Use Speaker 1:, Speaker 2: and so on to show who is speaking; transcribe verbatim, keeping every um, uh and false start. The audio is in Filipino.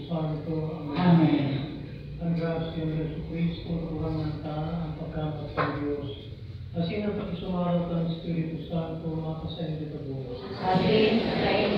Speaker 1: Santo. Amen.
Speaker 2: Amen.
Speaker 1: Ang grasya ng Yesu Cristo, kuramanta ang pagkamat ng Diyos. Asin ang pakisumaraw ng Espiritu Santo, makasayin dito bukas.
Speaker 2: Amen.